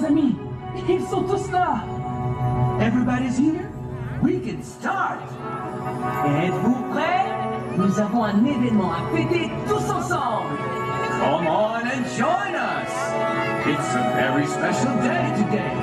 les amis, ils sont tous là. Everybody's here? We can start. Êtes-vous prêts? Nous avons un événement à fêter tous ensemble. Come on and join us. It's a very special day today.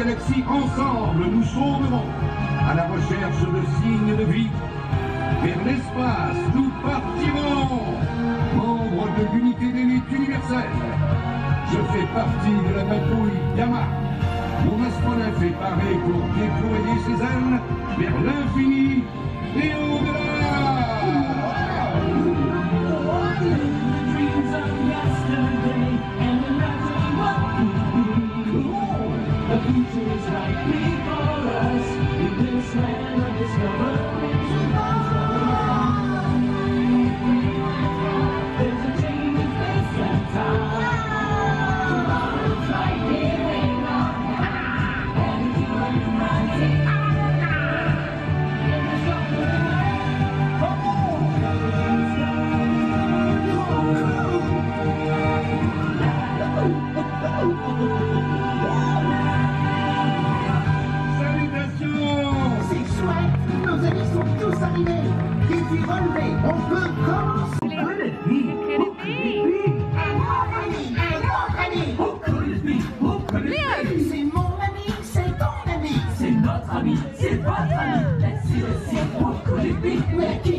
galaxie, ensemble, nous chômerons à la recherche de signes de vie. Vers l'espace, nous partirons, membres de l'unité d'élite universelle. Je fais partie de la patrouille Gamma. Mon astronef est paré pour déployer ses ailes vers l'infini et au-delà. Dreams of yesterday and imagine what could be. The future is right before us in this land of discovery. There's a change in space and time. Tomorrow's right here waiting on. And it's humanity. Salutations! C'est chouette, nos amis sont tous arrivés. Défi relevé, on peut commencer. Who could it be? Who could it be? Un autre ami. Who could it be? Who could it be? C'est mon ami, c'est ton ami. C'est notre ami, c'est votre ami. Let's see, who could it be? Mickey,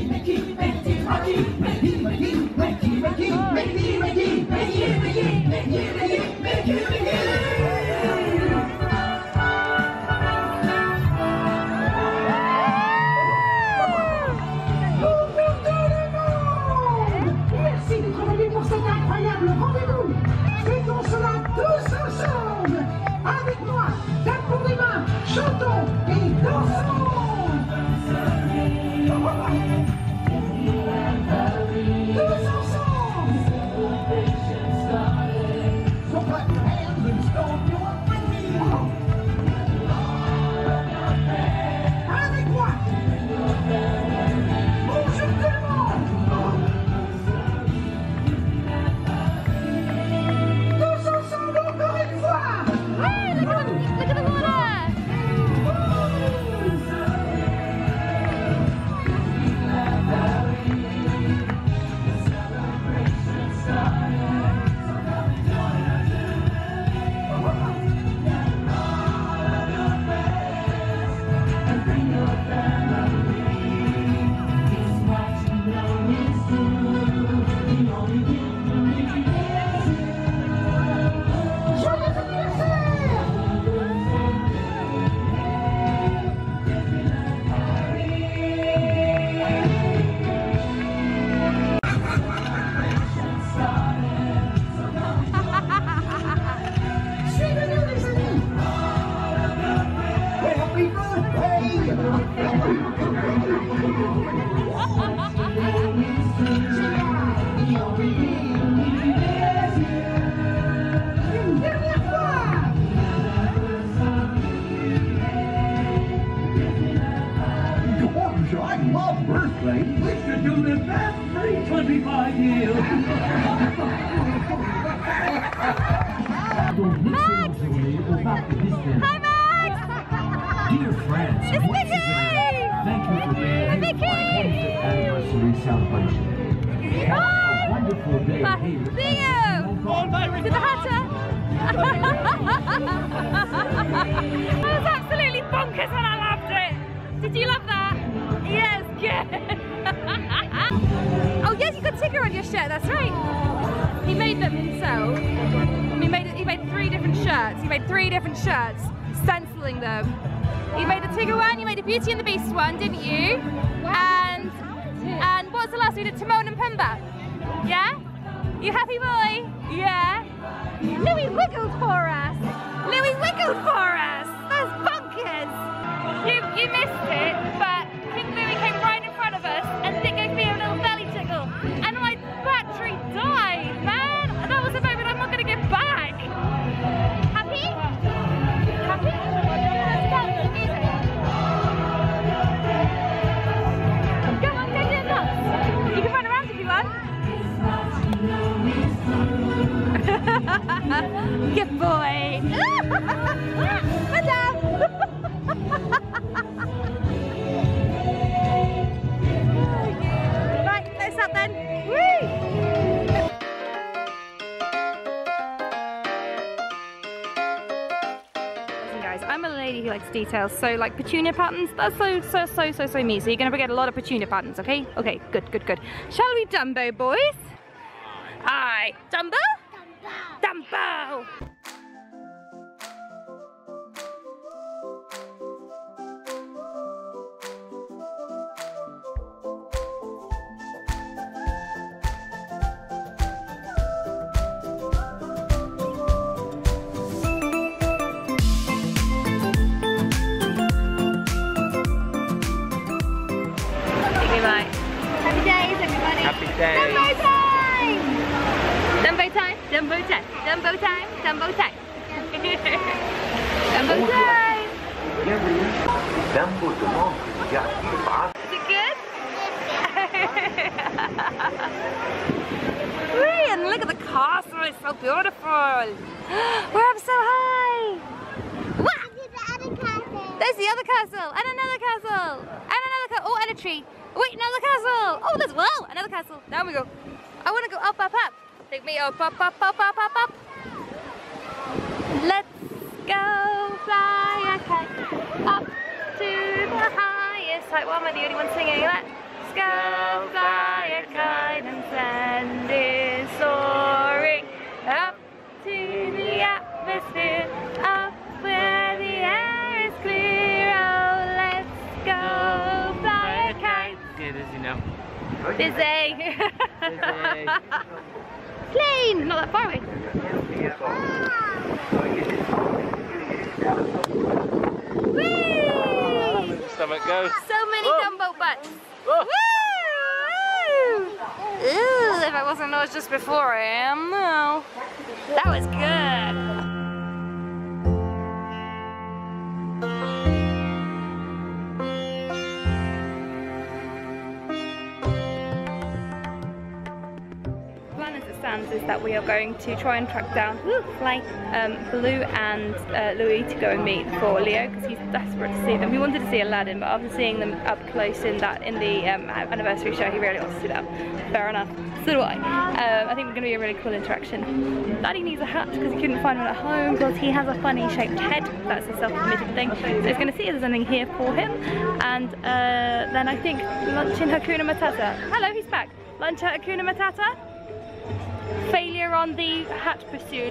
merci d'être venus pour cet incroyable rendez-vous. Faisons cela tous ensemble. Avec moi, tapons des mains, chantons et dansons. Tous ensemble. So clap your hands and stomp your feet. Avec moi. Bonjour tout le monde. Tous ensemble encore une fois. Hey, look at the water! Joyeux anniversaire. Suivez-nous les amis. Happy Une dernière fois. George, I love birthdays. We should do this every 25 years. Donc, excellente journée au parc Disneyland. Hi, Max! Dear friends, It's once Mickey! again, thank you for being here Mickey! for our 25th anniversary celebration. Have a wonderful day Bye. here. See you! To the Hatter! That was absolutely bonkers and I loved it! Did you love that? Yes, good! Oh yes, you got Tigger on your shirt, that's right! He made them himself. He made 3 different shirts. He made 3 different shirts, stenciling them. You made the Tigger one, you made the Beauty and the Beast one, didn't you? And what was the last one? You did Timon and Pumbaa. Yeah? You happy boy? Yeah? Louis wiggled for us! Louis wiggled for us! That's bonkers! You missed it, but King Louis came right in front of us and did give me a little belly tickle. And my battery died, man! And that was a moment I'm not going to get back! Happy? Happy? Start the music. Go on, go do it nuts! You can run around if you want. Good boy! Madame! Right, close up then. Whee! Listen guys, I'm a likes details. So like petunia patterns, that's so me. So you're gonna get a lot of petunia patterns, okay? Okay, good. Shall we Dumbo, boys? Aye. Dumbo? Dumbo! Happy days, everybody. Happy days. Dumbo time. Dumbo time. Dumbo time. Dumbo time. Dumbo time. Dumbo time. Dumbo demande que vous gardiez le bras. Is it good? Whee, and look at the castle. It's so beautiful. We're up so high. What? There's the other castle. And another castle. And another castle. Oh, and a tree. Wait, another castle! Oh, there's, whoa, another castle. Down we go. I want to go up. Take me up. Let's go fly a kite up to the highest height. Well, am I the only one singing? Let's go fly a kite and send it soaring up to the atmosphere, up where the air is clear. Oh, let's go fly a kite. Yeah, Dizzy now. Busy. Plane! Not that far away. Whee! Stomach goes. So many Dumbo Butts. Whoa. Woo! Ooh, if I wasn't nauseous just before I am now. That was good. Is that we are going to try and track down Baloo and Louis to go and meet for Leo, because he's desperate to see them. He wanted to see Aladdin, but after seeing them up close in the anniversary show, he really wants to see that. Fair enough. So do I. I think we're going to be a really cool interaction. Daddy needs a hat because he couldn't find one at home, because he has a funny shaped head. That's a self-admitted thing. So he's going to see if there's anything here for him, and then I think lunch in Hakuna Matata. Hello, he's back. Lunch at Hakuna Matata. Failure on the hat pursuit.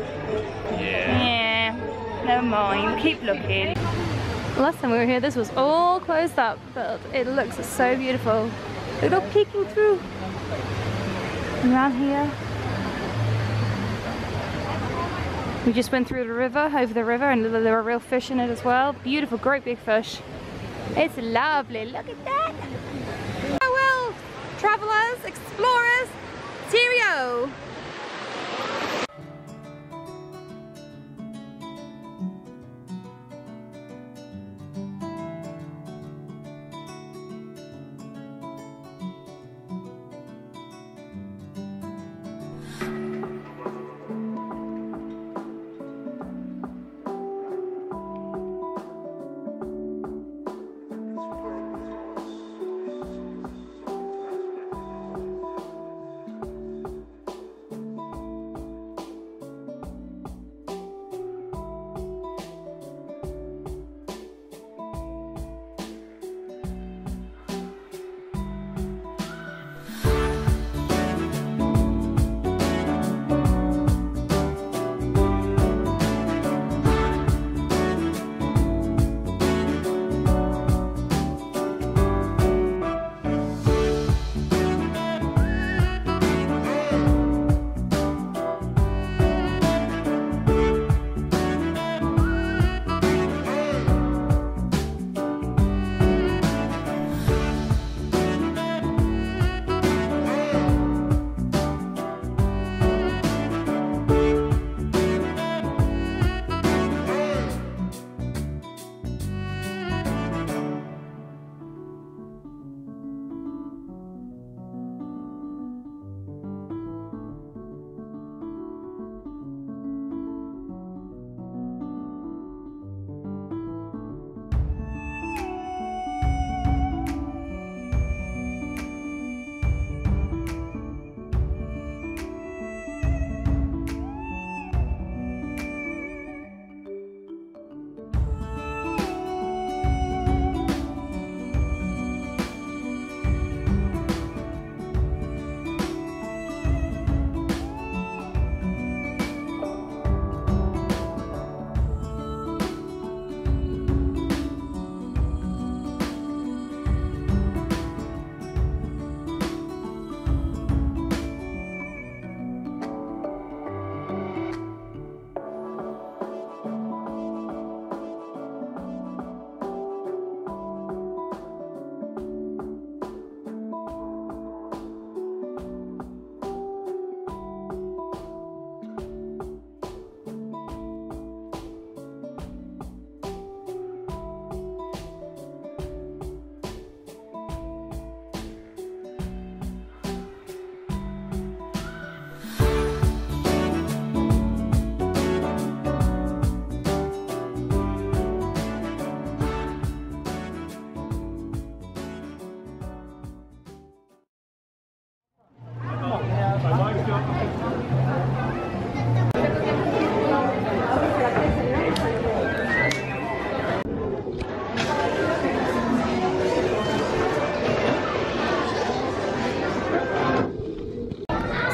Yeah. Never mind. Keep looking. Last time we were here, this was all closed up, but it looks so beautiful. Look at all peeking through. Around here. We just went through the river, over the river, and there were real fish in it as well. Beautiful, great big fish. It's lovely. Look at that. Farewell, travelers, explorers. Cheerio!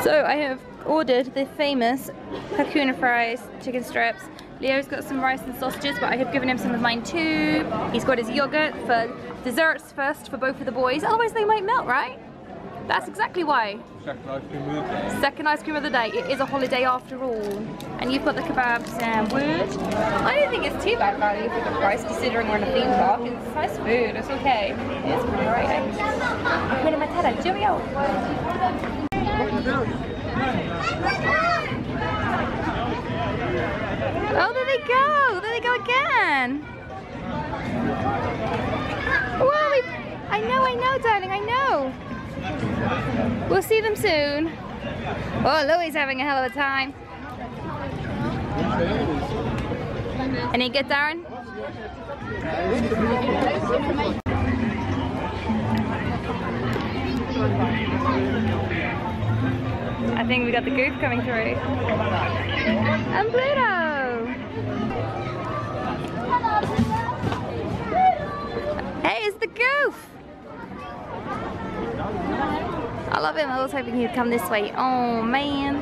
So I have ordered the famous Hakuna fries, chicken strips. Leo's got some rice and sausages, but I have given him some of mine too. He's got his yogurt for desserts first for both of the boys, otherwise they might melt, right? That's exactly why. Second ice cream of the day. Second ice cream of the day. It is a holiday after all. And you've got the kebab sandwich. I don't think it's too bad value for the price considering we're in a theme park. It's nice food, it's okay. It's pretty alright. Cheerio! Oh, there they go! There they go again! Whoa! I know, darling, I know! We'll see them soon. Oh, Louie's having a hell of a time. Any good, Darren? I think we got the goof coming through. And Pluto! Hey, it's the goof! I love him. I was hoping he'd come this way. Oh, man.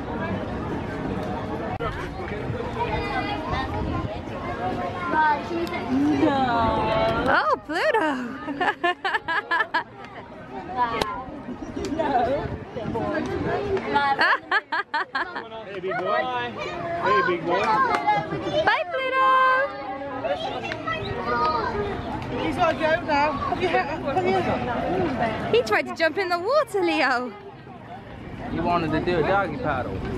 Oh, Pluto! Hey, big boy. Hey, big boy. Bye, Pluto! He's got to go now. He tried to jump in the water, Leo. You wanted to do a doggy paddle. In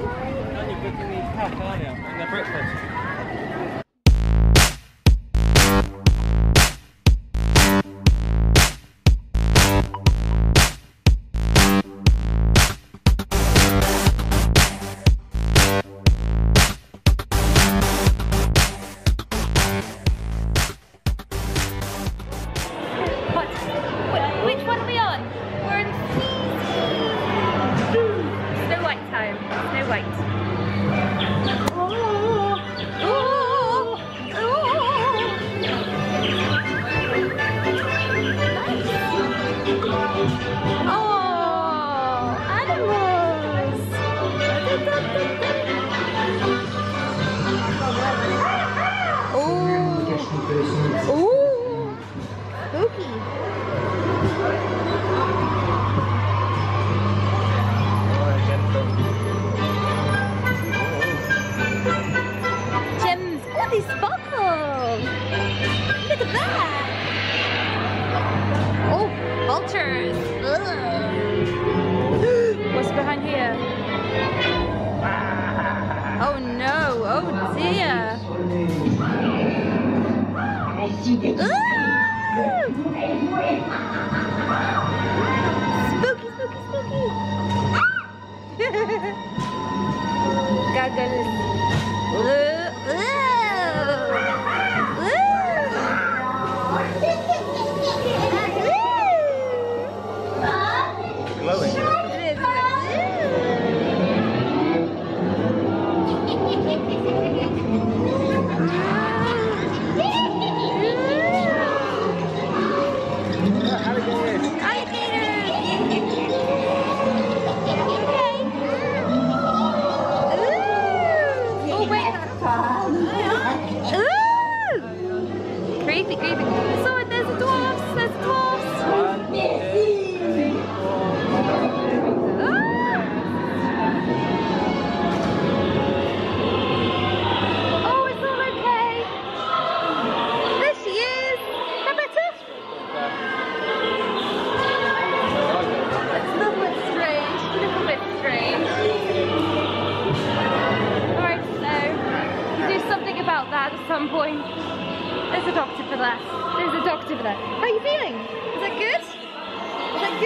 the breakfast. Which one are we on? We're in Snow White time. Snow White. Vultures! Ugh. What's behind here? Oh no! Oh dear! Spooky, spooky, spooky! Goggles! Creepy, creepy. So there's the dwarfs, there's the dwarfs. Oh, it's all okay. There she is. Roberta. It's a little bit strange. A little bit strange. Alright, so we do something about that at some point. There's a doctor for that. There's a doctor for that. How are you feeling? Is that good? Is that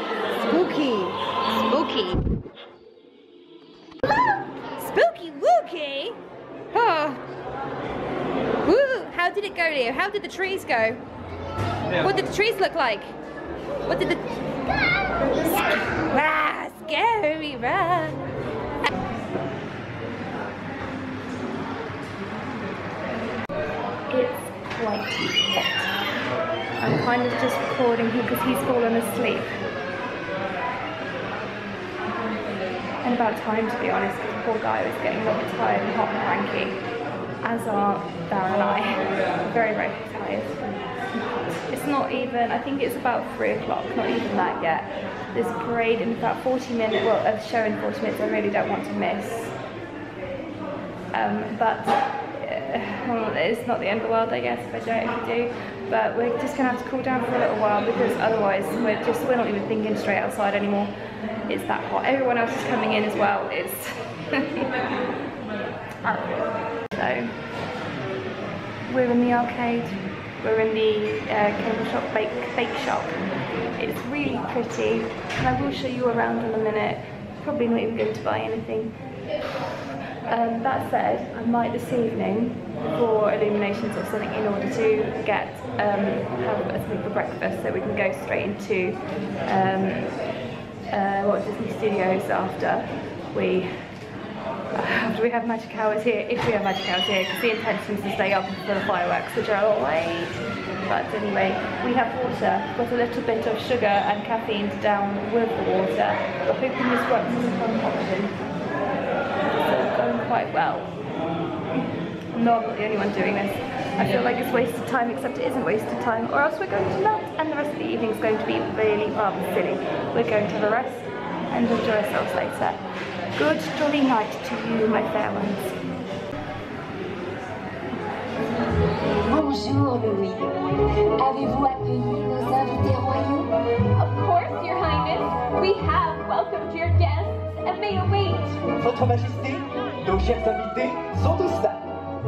good? Spooky. Spooky wookie? Oh. Woo! How did it go, Leo? How did the trees go? Yeah. What did the trees look like? What did the... Scary run. It's quite hot. I'm kind of just recording him because he's fallen asleep. and about time, to be honest, because the poor guy was getting a little bit tired and hot and cranky, as are Darren and I. Very, very tired. It's not even, I think it's about 3 o'clock, not even that yet. There's a parade in about 40 minutes, well, a show in 40 minutes I really don't want to miss. Well, it's not the end of the world, I guess, if you do. But we're just gonna have to cool down for a little while, because otherwise we're not even thinking straight outside anymore. It's that hot. Everyone else is coming in as well. It's so we're in the arcade. We're in the cable shop, bake shop. It's really pretty, and I will show you around in a minute. Probably not even going to buy anything. That said, I might this evening, for illuminations or something, in order to get have something for breakfast, so we can go straight into Disney Studios after we have magic hours here, if we have magic hours here, because the intention is to stay up for the fireworks, which are all late. But anyway, we have water, got a little bit of sugar and caffeine to down with the water. We're hoping this works as a fun option. It's going quite well. No, I'm not the only one doing this. I feel like it's wasted time, except it isn't wasted time, or else we're going to melt, and the rest of the evening is going to be really rather silly. We're going to have a rest and enjoy ourselves later. Good jolly night to you, my fair ones. Bonjour, Louis. Avez-vous accueilli nos invités royaux? Of course, Your Highness. We have welcomed your guests and they await. Votre Majesté, nos chers invités sont tous là.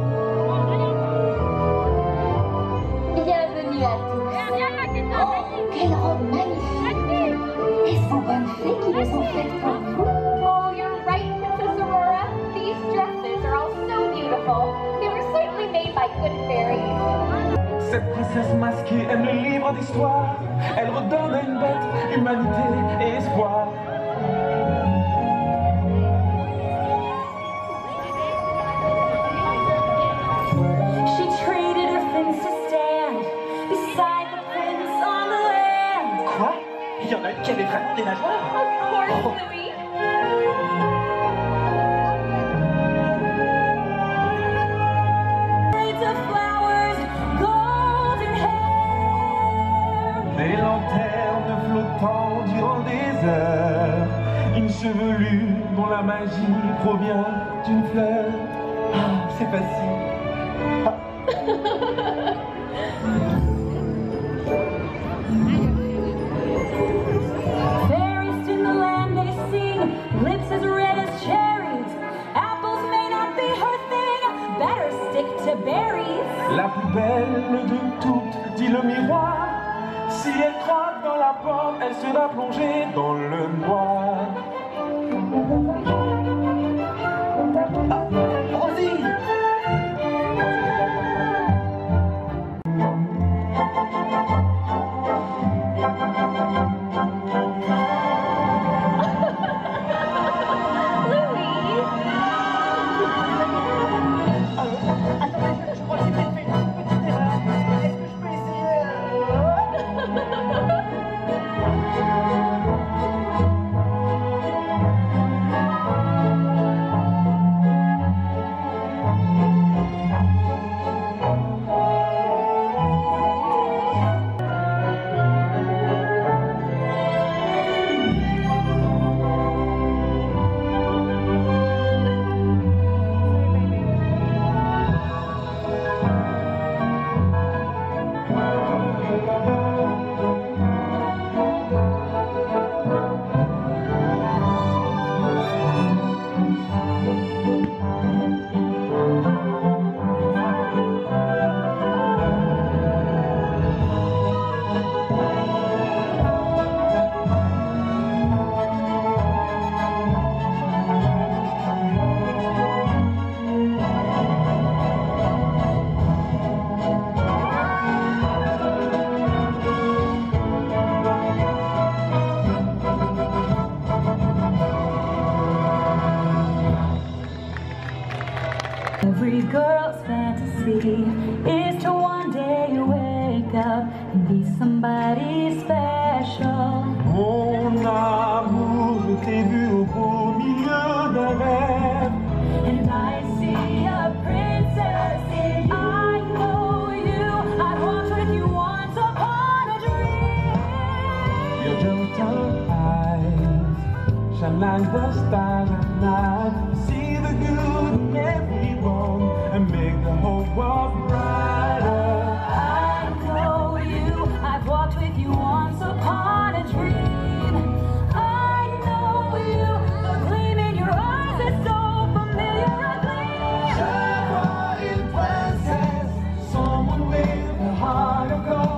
Bienvenue à tous. Oh, quelle robe magnifique! Est-ce vos bonnes fées qui les ont faites pour vous? Oh, you're right, Princess Aurora. These dresses are all so beautiful. They were certainly made by good fairies. Cette princesse masquée aime les livres d'histoire. Elle redonne à une bête humanité et espoir. She traded her fins to stand beside the prince on the land. Quoi? Il y en a une qui avait vraiment des nageoires? Of course, Louis. Des lanternes flottant durant des heures, une chevelure dont la magie provient d'une fleur. Ah, c'est facile. Ah. Fairies in the land they sing, lips as red as cherries. Apples may not be her thing, better stick to berries. La plus belle de toutes, dit le miroir. Si elle croque dans la pomme, elle sera plongée dans le noir. Ah, Rosie! Every girl's fantasy is to one day wake up and be somebody special. Mon amour, je t'ai vu au beau milieu shine the stars at night. See the good in everyone and make the whole world brighter. I know you, I've walked with you once upon a dream. I know you, the gleam in your eyes is so familiar a gleam. Je vois une princesse, someone with a heart of gold.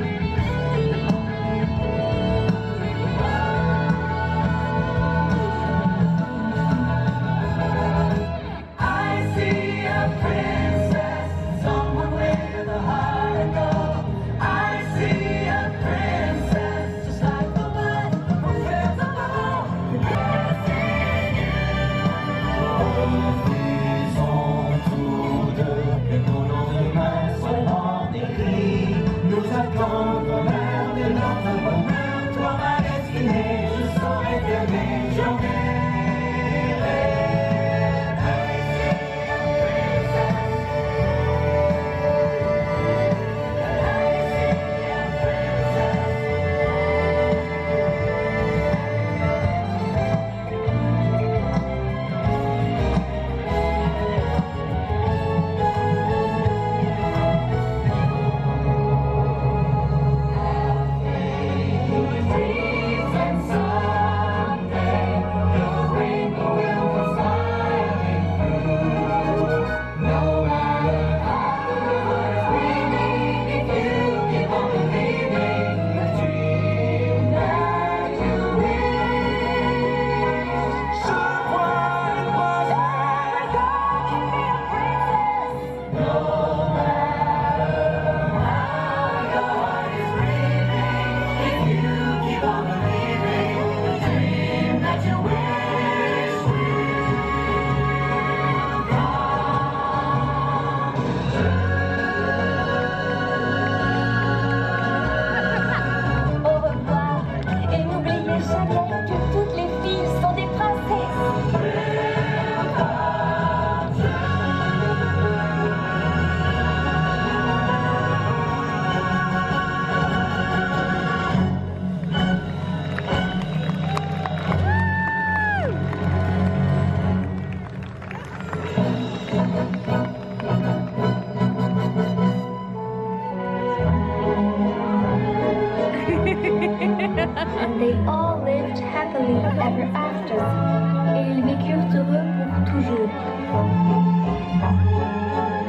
And they all lived happily ever after. Et ils vécurent heureux pour toujours.